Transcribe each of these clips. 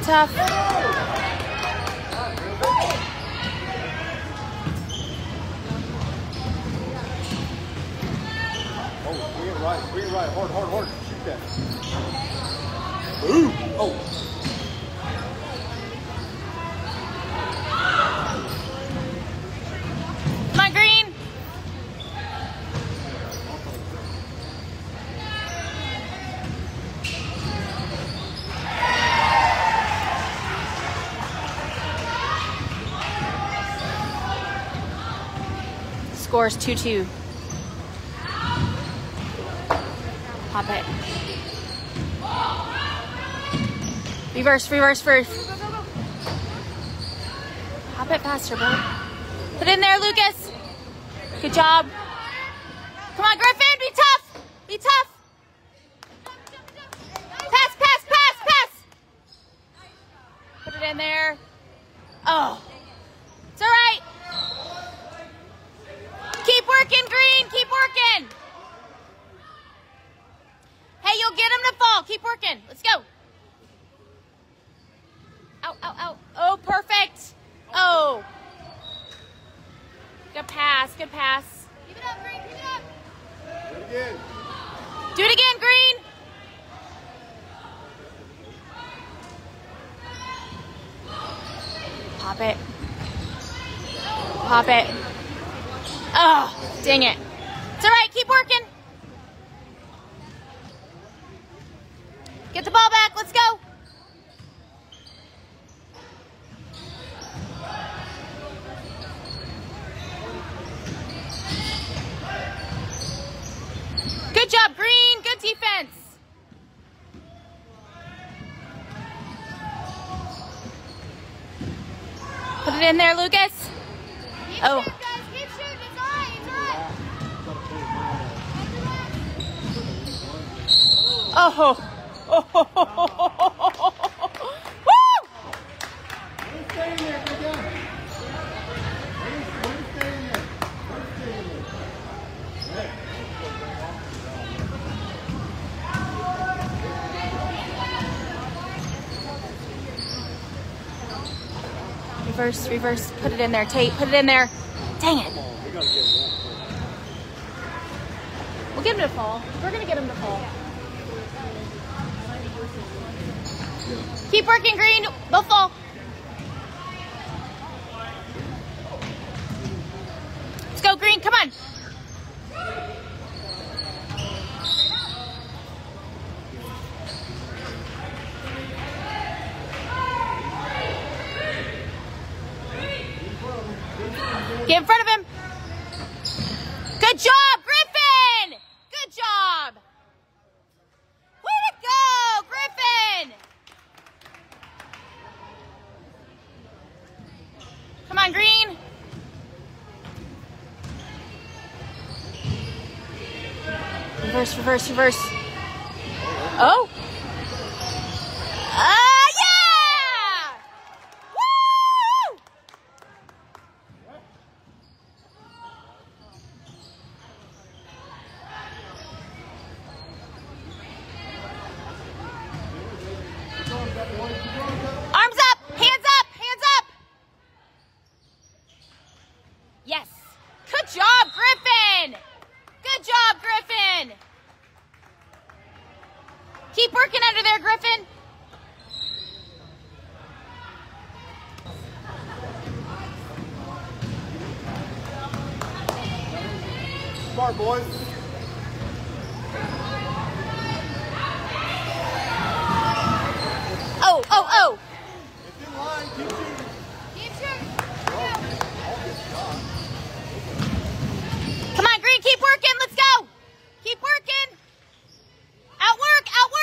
tough. Oh, bring it right. Hard. Shoot that. Ooh. Oh. Come on, Green. Scores 2-2. Pop it. Reverse. Pop it faster, bro. Put it in there, Lucas. Good job. Come on, Griffin. Be tough. Pass. Put it in there. Oh. It's all right. Keep working, Green. Keep working. Hey, you'll get him to fall. Keep working. Let's go. Out. Oh, perfect. Oh. Good pass. Keep it up, Green. Keep it up. Do it again, Green. Pop it. Oh, dang it. It's all right. Keep working. Get the ball back. Let's go. Good job, Green. Good defense. Put it in there, Lucas. Oh. Keep shooting. It's all right. Oh. Woo! Stay in there, good job. Reverse. Put it in there, Tate. Put it in there. Dang it. We'll get him to fall. We're going to get him to fall. Keep working, Green. They'll fall. Let's go, Green. Come on. Get in front of him. Good job, Griffin. Good job. Way to go, Griffin. Come on, Green. Reverse. Oh. Yeah! Woo! Arms up! Hands up! Yes. Good job, Griffin! Keep working under there, Griffin. Smart, boys. Oh. It's in line. Keep shooting. Come on, Green, keep working. Let's go. Keep working. Outwork.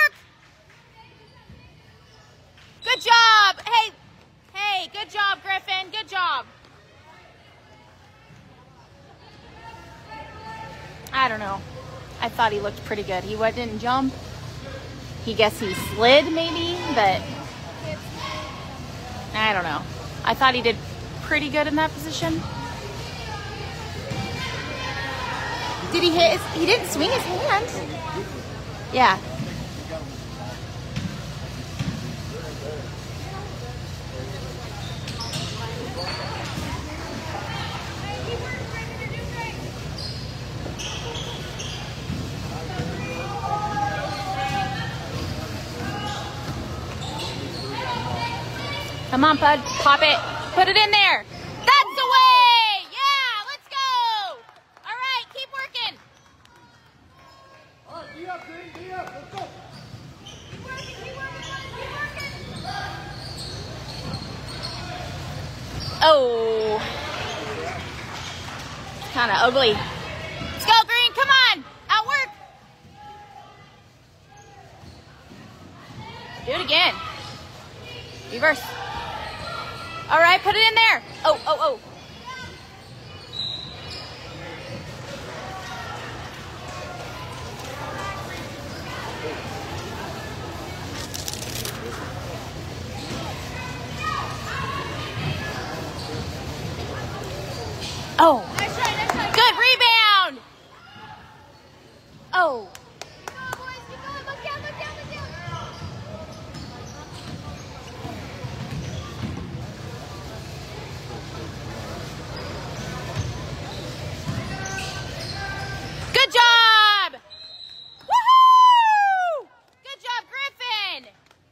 Good job. Hey, good job, Griffin. Good job. I don't know. I thought he looked pretty good. He didn't jump. He slid maybe, but I don't know. I thought he did pretty good in that position. Did he hit he didn't swing his hand. Yeah. Come on, bud. Pop it. Put it in there. That's the way. Yeah, let's go. All right, keep working. All right, D up, Green, D up. Let's go. Keep working, keep working, keep working. Oh. Kind of ugly. Let's go, Green. Come on. Outwork. Do it again. Reverse. All right, put it in there. Oh, oh, oh. Oh. Nice try, nice try. Good rebound. Oh. Keep going, boys, keep going. Look down, look down, look down. Good job. Woohoo! Good job, Griffin.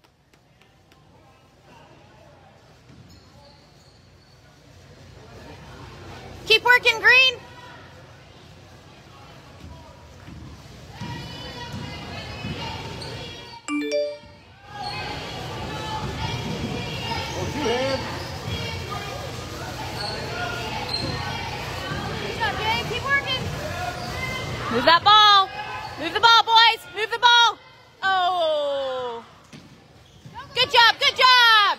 Keep working, Green. Oh, 2 hands. Good job, Jay. Keep working. Move that ball. Move the ball, boys. Move the ball. Oh. Good job. Good job.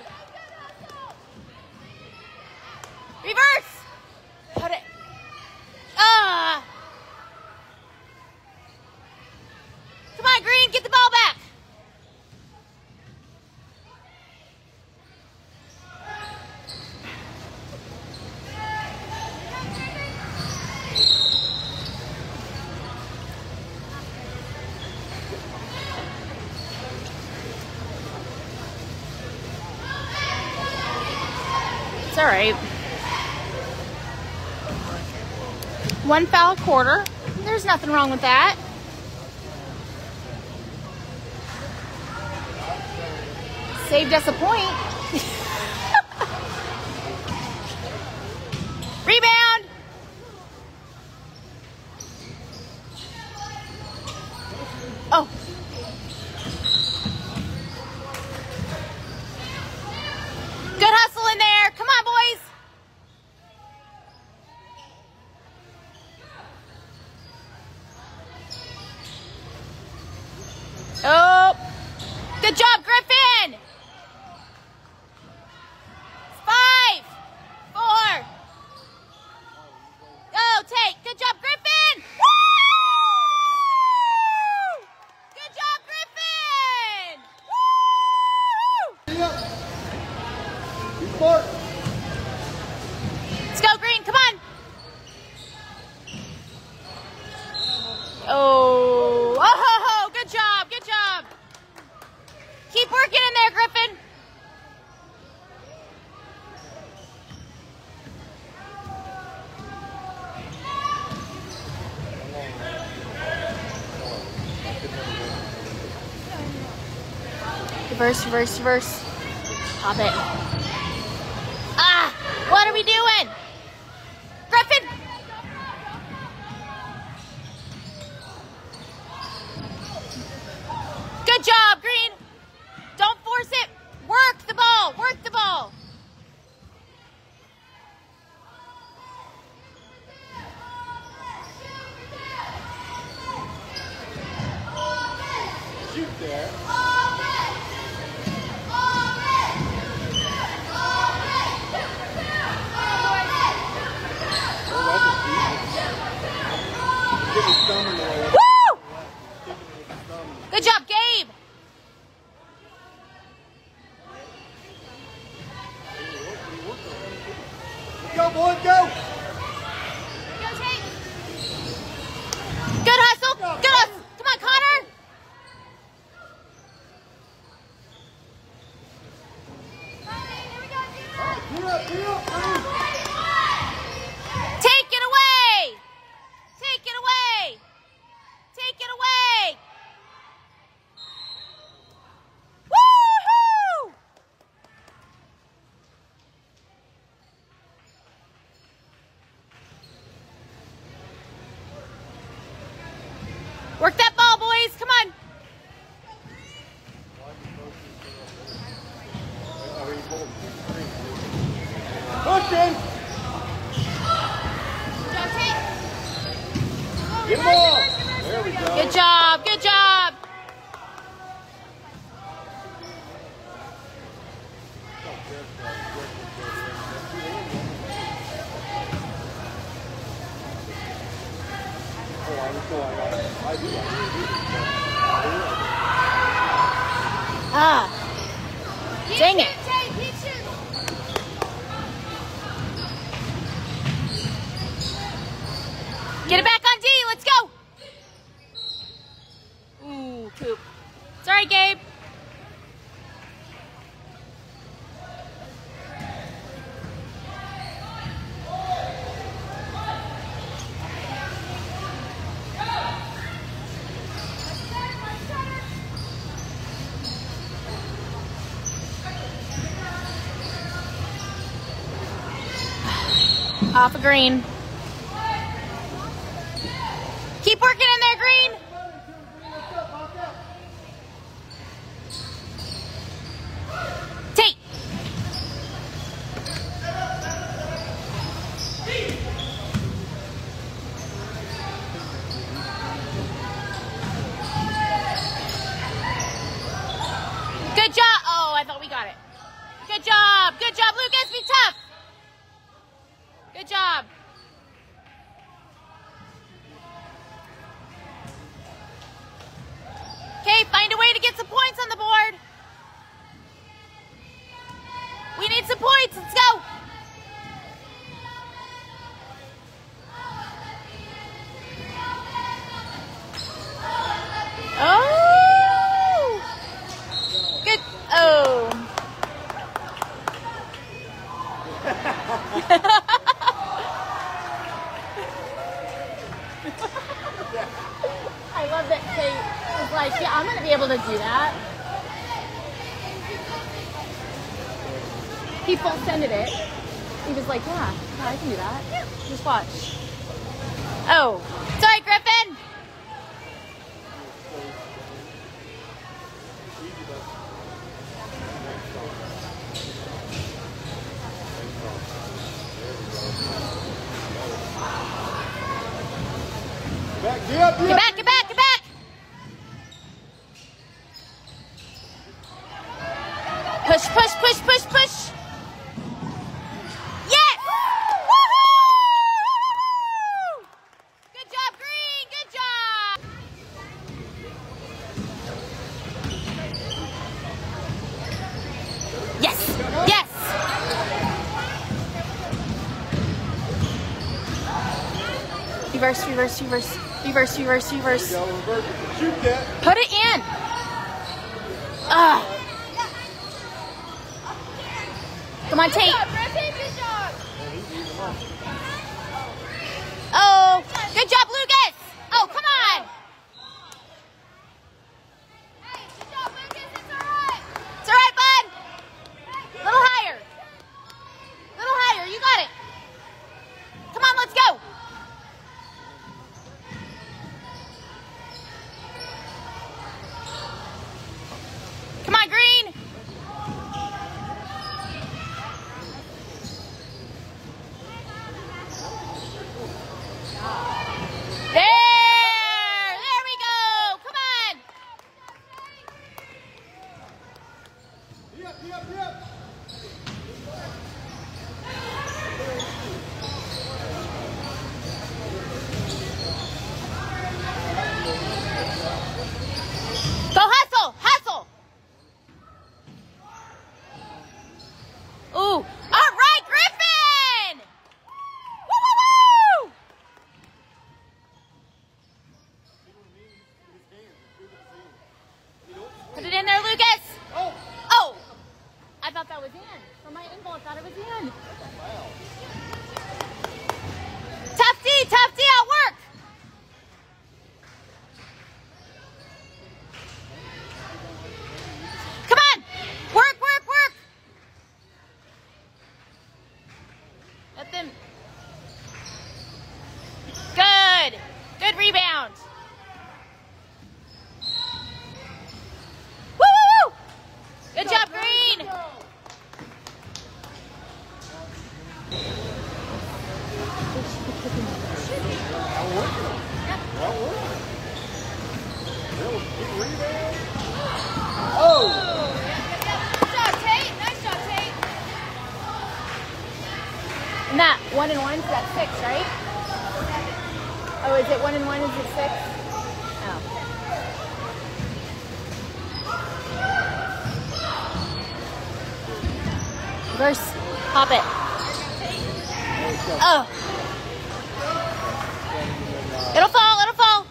Reverse. Put it. Ah. Come on, Green. Get the ball back. It's all right. One foul a quarter. There's nothing wrong with that. Saved us a point. Rebound. Oh. Good hustle in there. Come on, boys. Oh. Good job, Griffin. 5, 4. Go, take. Good job, Griffin. Woo! Good job, Griffin. Woo! D up. Be smart. Let's go, Green. Come on. Oh. Oh, good job. Good job. Keep working in there, Griffin. Reverse, reverse, reverse. Pop it. Ah! What are we doing? Griffin! Good job, Green. Don't force it. Work the ball. Work the ball. Shoot there. Give his thumb in the way. Woo! Give his thumb. Good job, Gabe. Go, boys, go! Go, Tate. Good hustle. Good hustle. Come on, Connor. Here we go, keep D up, D up, Green! Take it away. Take it away. Take it away. Woo-hoo! Work that ball, boys. Come on. Pushing. Get him off. There we go. Good job. Good job. Ah. Dang it. Get it back on D. Let's go. Ooh, poop. Sorry, Gabe. Off a green. Keep working in there, Green. Tate. Good job. Oh, I thought we got it. Good job. Good job, Lucas. Be tough. Good job. Okay, find a way to get some points on the board. We need some points. Let's go. Oh. Good. Oh. I love that Kate was like, yeah, I'm going to be able to do that. He full sended it. He was like, yeah, I can do that. Just watch. Oh, sorry, Griffin. Get up, Get back, get back, get back. Push, push, push, push, push. Yes! Woohoo! Good job, Green. Good job. Yes, yes. Reverse, reverse, reverse. Reverse, reverse, reverse. Shoot that. Put it in. Ah. Come on, Tate. Oh, good job, Lucas. Oh, come on. It's all right, bud. Little higher. Little higher. You got it. Come on, let's go. Come on, Green. There we go. Come on. Yep, yep, yep. Go hustle, hustle. Ooh, all right, Griffin. Woo, woo, woo. Put it in there, Lucas. Oh, I thought that was in. From my angle, I thought it was in. Tough D, out work. Come on, work, work, work. Let them. Good, good rebound. And that 1 and 1's got 6, right? Oh, is it 1 and 1? Is it 6? Oh. Reverse. Pop it. Oh. It'll fall. It'll fall.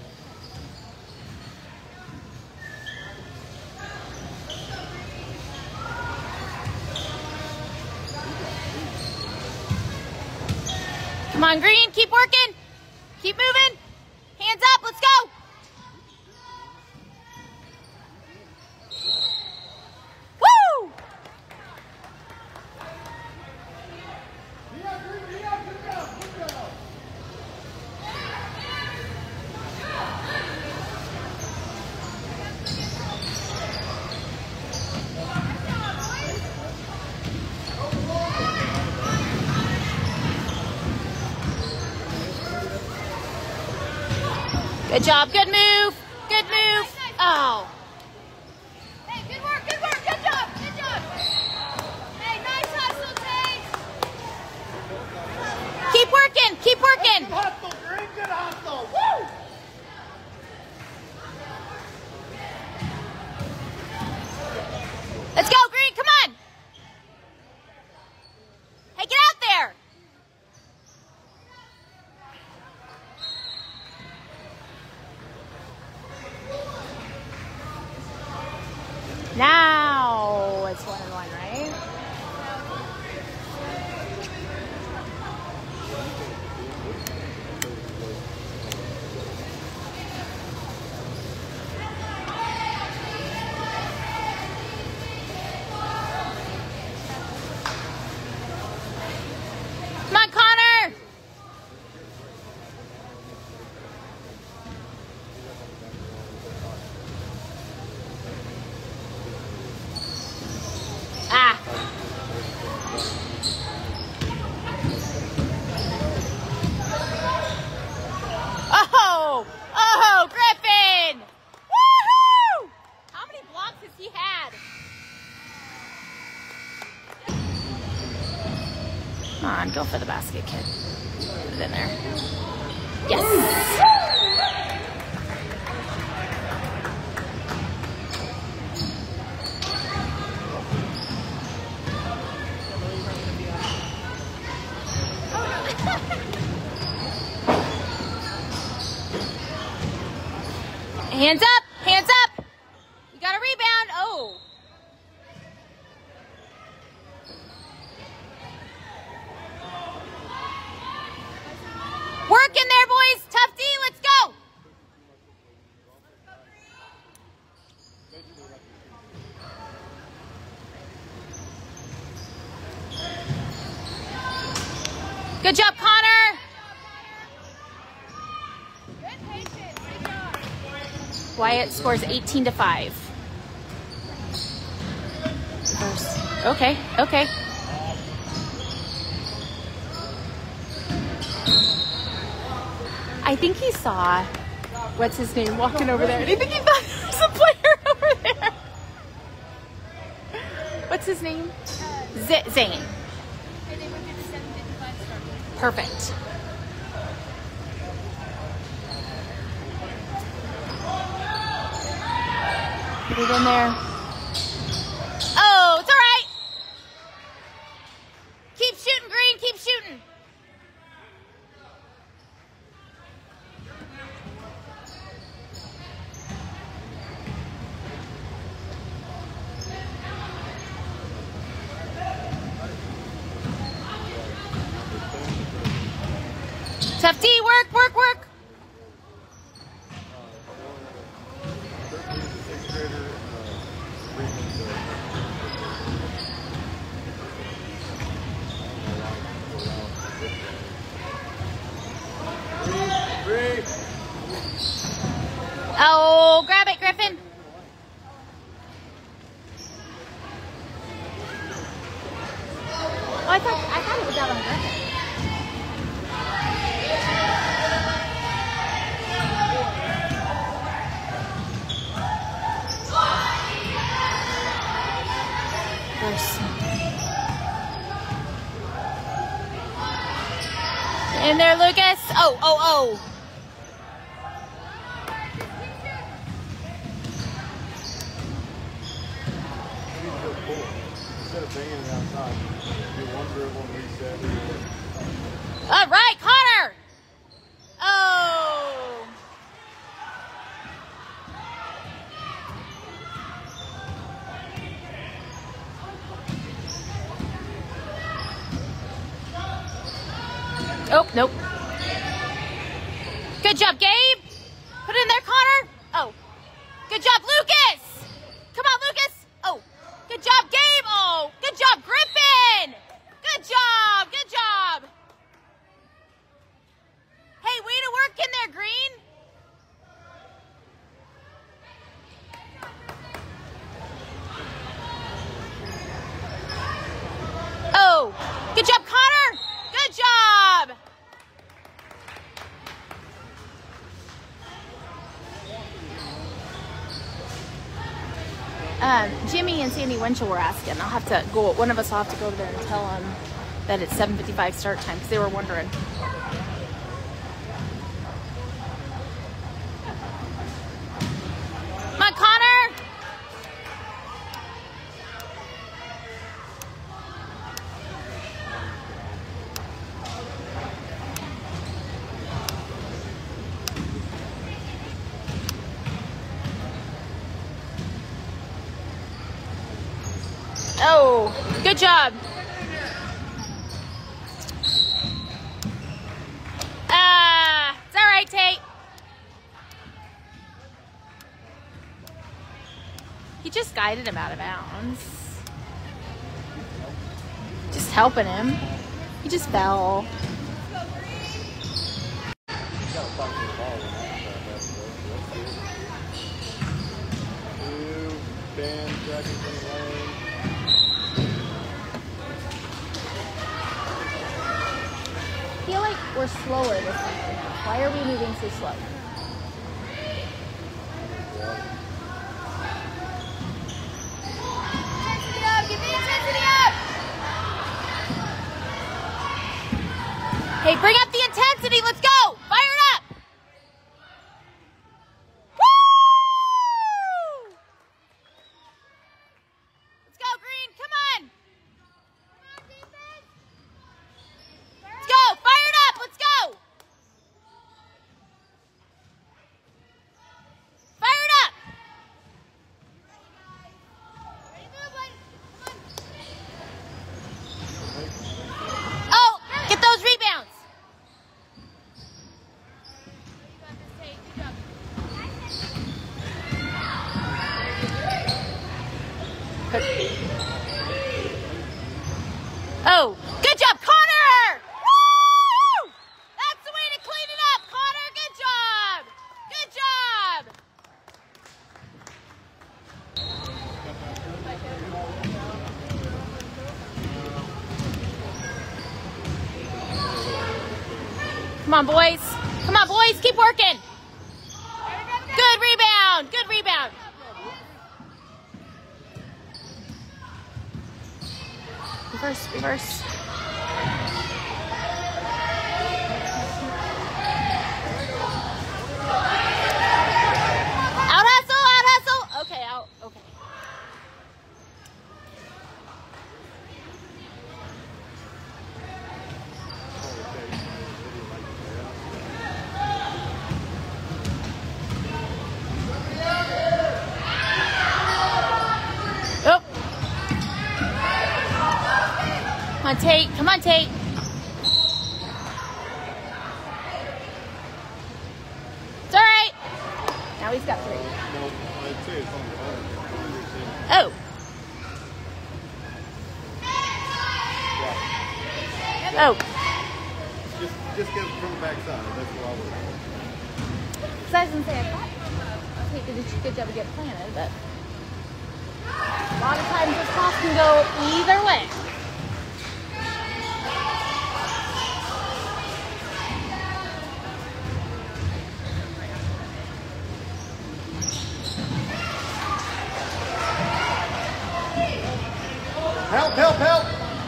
Come on, Green. Keep working. Keep moving. Hands up. Let's go. Woo! Good job. Good move. Good move. Oh. Hey, good work, good work, good job, good job. Hey, nice hustle, Tate. Keep working. Keep working. Good hustle, Green. Good hustle. Woo! Let's go, Green. Come on. Hey, get out there. Now it's 1 and 1, right? Come on, Connor. Ah. Oh, oh, Griffin. Woohoo! How many blocks has he had? Come on, go for the basket, kid. Put it in there. Yes. Hands up! Hands up! You got a rebound. Oh. Work in there, boys. Tough D. Let's go. Good job, Connor. Good patience, good job. Wyatt scores 18-5. Okay, okay. I think he saw, what's his name, walking over there. And I think he thought there was a player over there. What's his name? Zane. Okay, they would do the 7:55 start. Perfect. Put it in there. Oh, it's all right. Keep shooting, Green. Keep shooting. Tough D, work, work, work. Oh, grab it, Griffin. Oh, I thought it was job on Griffin. In there, Lucas. Oh. Instead of banging it outside, do one dribble and reset. All right, Connor. Oh. Oh, nope. Good job, Gabe. Put it in there, Connor. Oh. Good job, Lucas. Come on, Lucas. Oh. Good job, Gabe. Oh. Good job, Griffin. Good job. Good job. Hey, way to work in there, Green. Oh. Good job, Connor. Good job. Jimmy and Sandy Winchell were asking. I'll have to go. One of us will have to go over there and tell them that it's 7:55 start time because they were wondering. Come on, Connor. Oh, good job. It's all right, Tate. He just guided him out of bounds. Just helping him. He just fell. I feel like we're slower this season. Why are we moving so slow? Intensity up, give the intensity up. Hey, bring up the intensity. Let's go. Fire it up. Woo! Let's go, Green. Come on. Let's go. Fire it up. Let's go. Fire it up. Ready to move, bud. Come on. Oh, get those rebounds. You got this, Tate. Good job. Oh, good job, Connor! Woo! That's the way to clean it up, Connor. Good job. Good job. Come on, boys. Come on, boys. Keep working. Good rebound. Good rebound. Reverse, reverse. Out hustle, out hustle. Okay, out. Okay. Oh. Come on, Tate. Come on, Tate. It's all right. Now he's got 3. No, I'd say it's on the phone. Oh. Oh. Just get it from the backside. That's what I would do. So I was going to say, I thought Tate did a good job of getting planted, but a lot of times this toss can go either way. Help, help, help.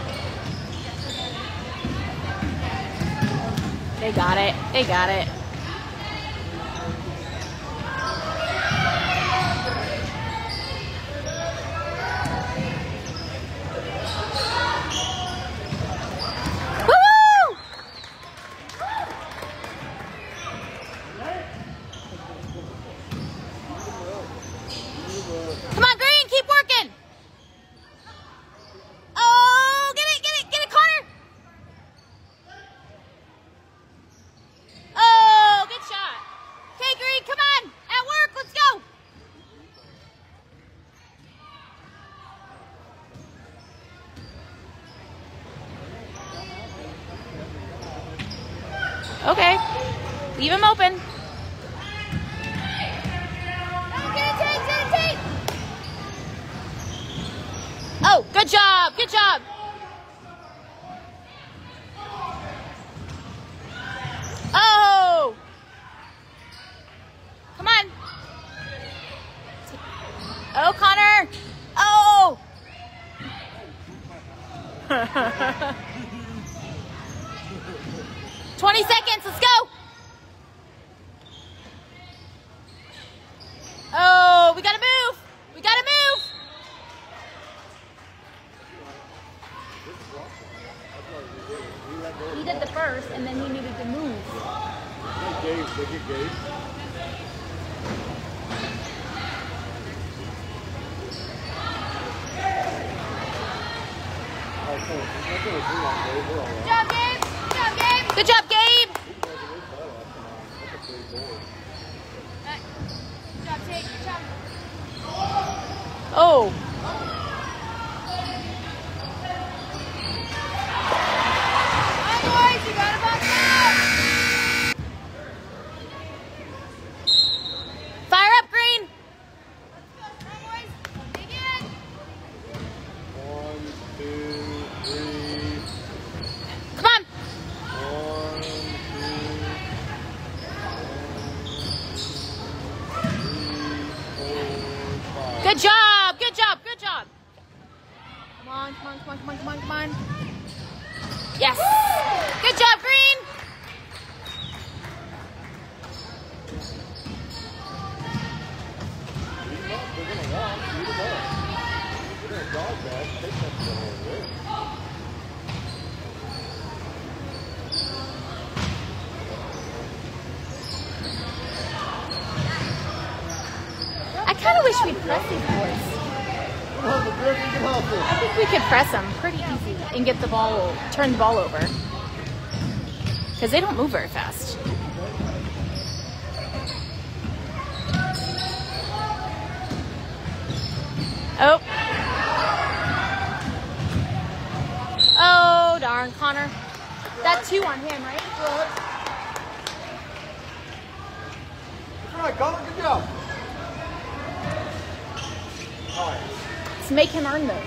They got it. They got it. Woo! Come on, Green, keep working. Oh, get it, Connor. Oh, good shot. Okay, Green, come on. At work, let's go. Okay, leave him open. Oh, good job, good job. Oh, come on. Oh, Connor. Oh. 20 seconds, let's go. Oh, we gotta move. We gotta move. He did the first, and then he needed to move. Good job, Gabe. Good job, Gabe. Good job, Gabe. Good job, Tate. Good job. Oh. Come on, boys. You got to box out. Fire up, Green. Come on, boys. Dig in. 1, 2, 3. Come on. 1, 2, 3, 4, 5. Good job. Good job. Good job. Come on, come on, come on, come on, come on, come on. Yes. Good job, Green. Beat 'em up. They're gonna walk. Beat 'em up. They're gonna dog that. Take that to the whole way. I kind of wish we'd press these boys. Come on, Griffin, get hustle. I think we could press them pretty easy and get the ball, turn the ball over. Because they don't move very fast. Oh. Oh, darn, Connor. That's 2 on him, right? That's right, Connor. Good job. All right. Let's make him earn those.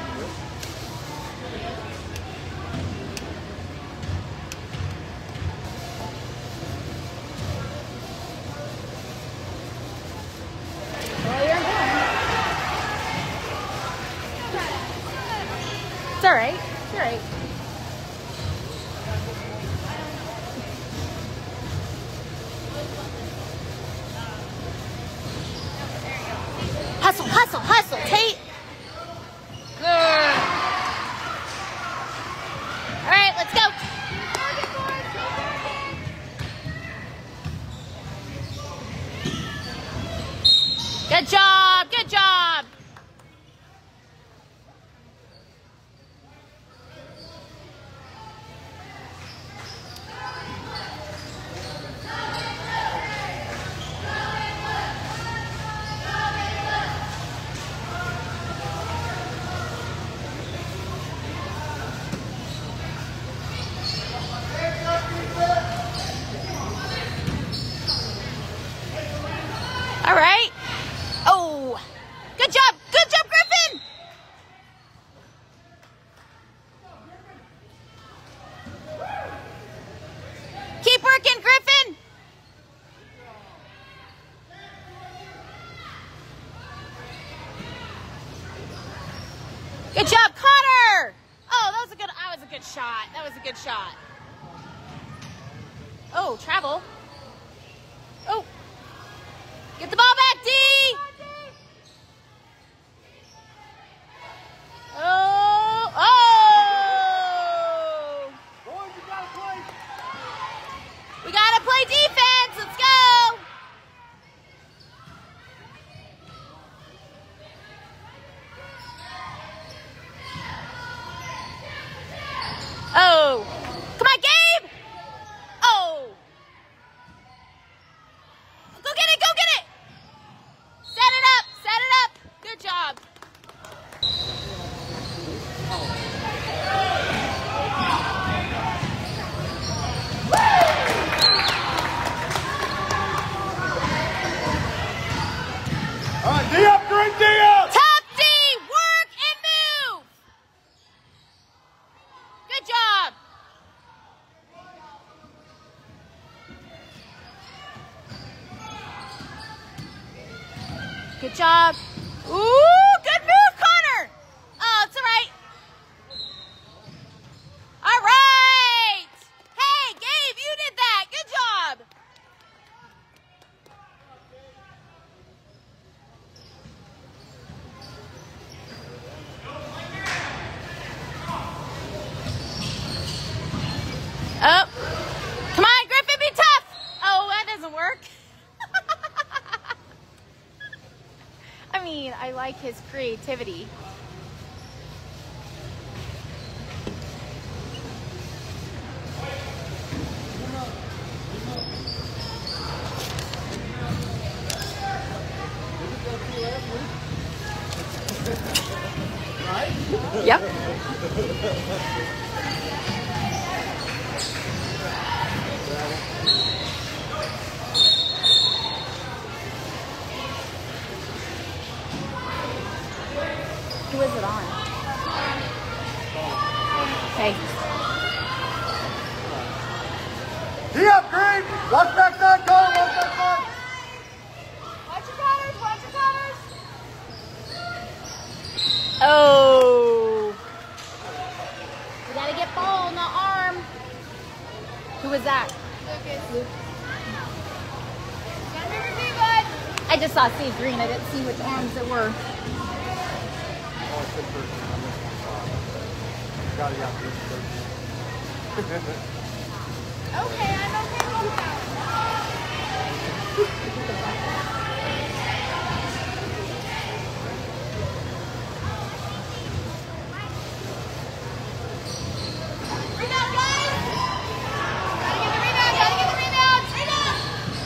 Well, you're done. It's all right. It's all right. Hustle, hustle, hustle, Tate. Good. All right, let's go. Good job, good job. All right. Oh, good job, Griffin. Keep working, Griffin. Good job, Connor. good shot. That was a good shot. Oh, travel. Oh. Get the ball back, D. Oh. Oh. Boys, you gotta play. We got to play defense. Let's go. Oh. Come on, Gabe. Oh. Go get it. Go get it. Set it up. Set it up. Good job. All right, D up, Green, D up. Tough D. Work and move. Good job. Good job. Ooh, good move, Connor. Oh, it's all right. All right. Hey, Gabe, you did that. Good job. Oh, come on, Griffin, be tough. Oh, that doesn't work. I mean, I like his creativity. Yep. Who is it on? Okay. D up, Green. Watch back nine, go. Watch back nine. Watch your counters, watch your counters. Oh. We gotta get ball, not arm. Who was that? Lucas. Luke. Gotta move your feet, bud. I just saw Steve Green. I didn't see which arms it were. Oh, it's 6-13. I missed one shot. Got it out. Okay, I'm okay with that. Rebound, guys! Gotta get the rebound, gotta get the rebound! Rebound!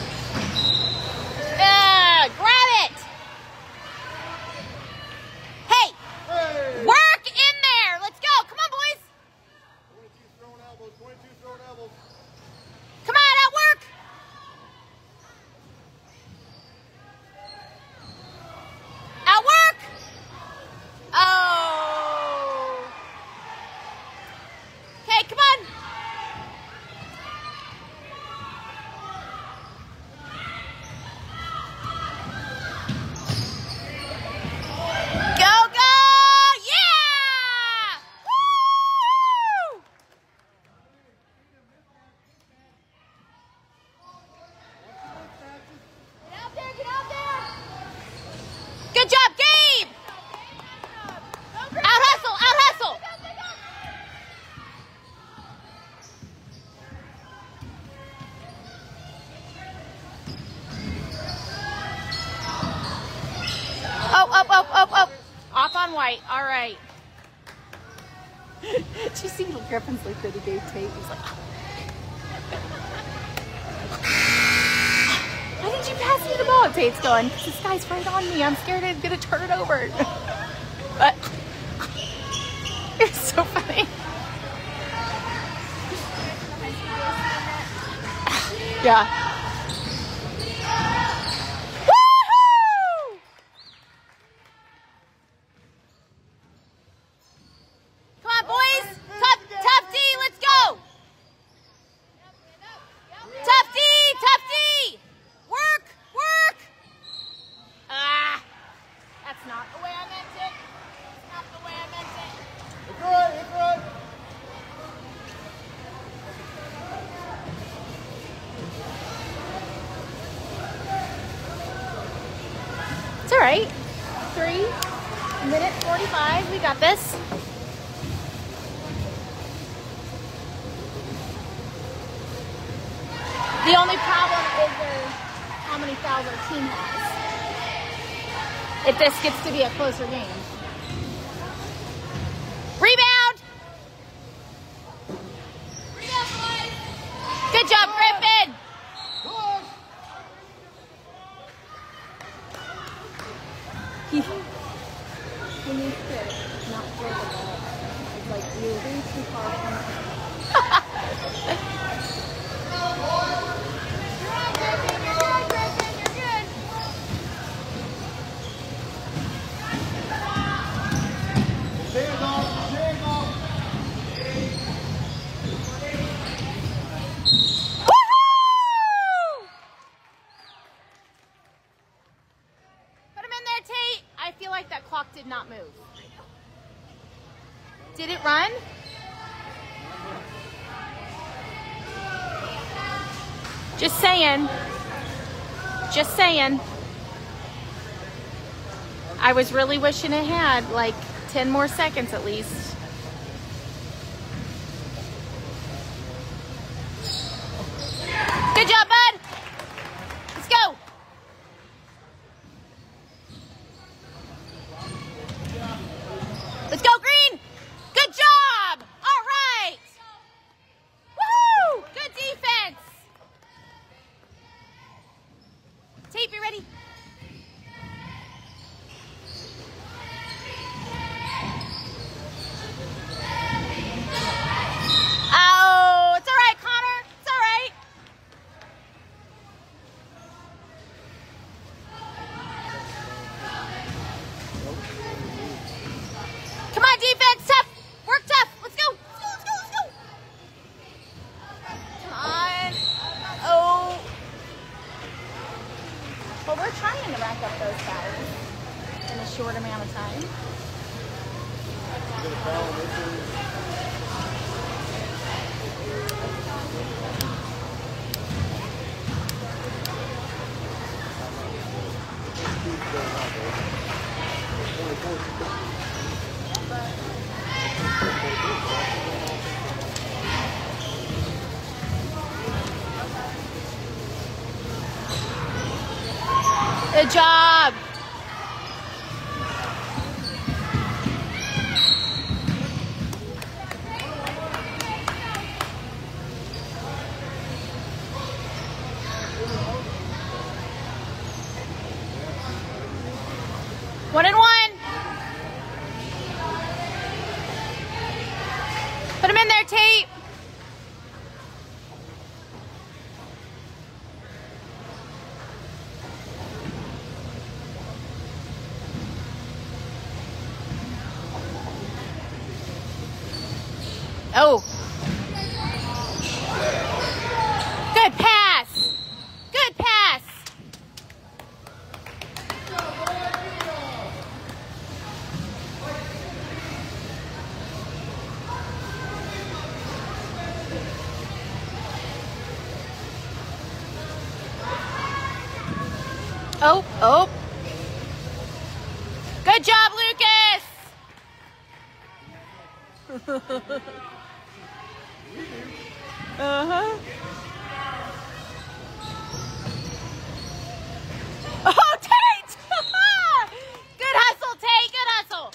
Grab it. Hey, Hey! work in there. Let's go. Come on, boys. 22 throwing elbows. 22 throwing elbows. Come on, outwork. Outwork. Oh. Okay, come on. Go, go. Yeah. Woo! Get out there, get out there! Good job, Gabe. Out hustle, out hustle. Oh. Off on white. All right. Did you see little Griffin's look that he gave Tate? He's like, why didn't you pass me the ball? Tate's going, this guy's right on me. I'm scared I'm going to turn it over. But it's so funny. Yeah. Woohoo! Come on, boys. Tough D, let's go. Tough D. Work. Ah, that's not the way I meant it. That's not the way I meant it. It's right. 3, minute 45. We got this. The only problem is how many fouls our team has. If this gets to be a closer game. Rebound! Rebound, boys. Good job, Griffin! He needs to not throw the ball. It's like you're way too far from it. I feel like that clock did not move. Did it run? Just saying. Just saying. I was really wishing it had like 10 more seconds at least. Good job, bud. Let's go. Let's go, Green! Good job! All right! Woohoo! Good defense! Tate, you ready? Oh, it's all right, Connor. It's all right. Come on, defense, tough. Work tough. Let's go. Let's go, let's go, let's go. Come on. Oh. Well, we're trying to rack up those fouls in a short amount of time. Good job. One and one. Put him in there, Tate. Oh. Good pass. Good pass. Oh, oh. Good job, Lucas. Uh-huh. Oh, Tate! Good hustle, Tate. Good hustle.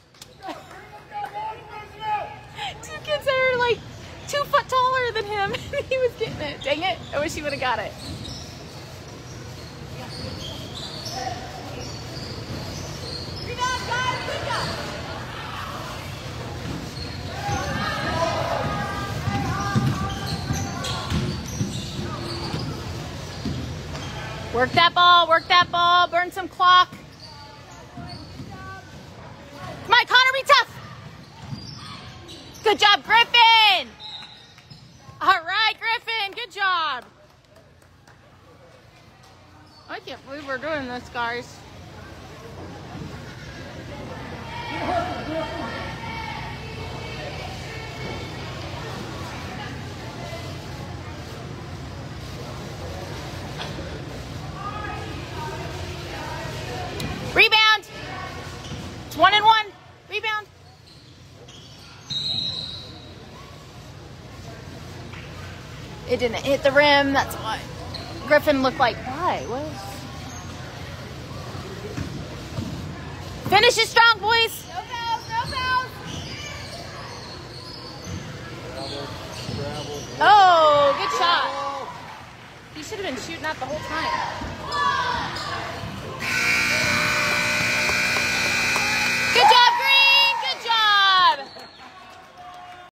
Two kids that are like 2 foot taller than him. He was getting it. Dang it. I wish he would have got it. Rebound, guys. Good job. Work that ball, burn some clock. Come on, Connor, be tough. Good job, Griffin. All right, Griffin, good job. I can't believe we're doing this, guys. Rebound. It didn't hit the rim. That's why. Griffin looked like, why? What? Finish it strong, boys. No fouls, no fouls. Travel. Oh, good shot. You should have been shooting that the whole time.